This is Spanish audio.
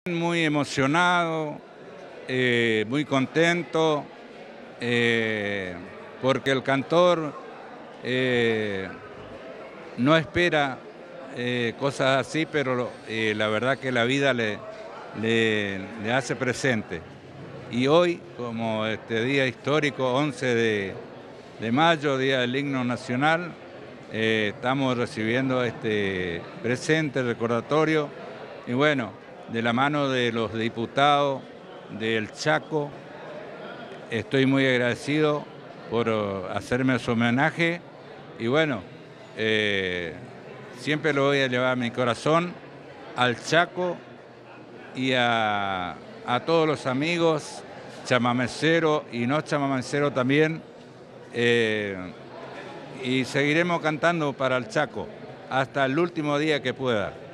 Muy emocionado, muy contento, porque el cantor no espera cosas así, pero la verdad que la vida le hace presente. Y hoy, como este día histórico, 11 de mayo, Día del Himno Nacional, estamos recibiendo este presente recordatorio y bueno, de la mano de los diputados del Chaco, estoy muy agradecido por hacerme su homenaje y bueno, siempre lo voy a llevar a mi corazón, al Chaco y a todos los amigos, chamameceros y no chamameceros también, y seguiremos cantando para el Chaco hasta el último día que pueda.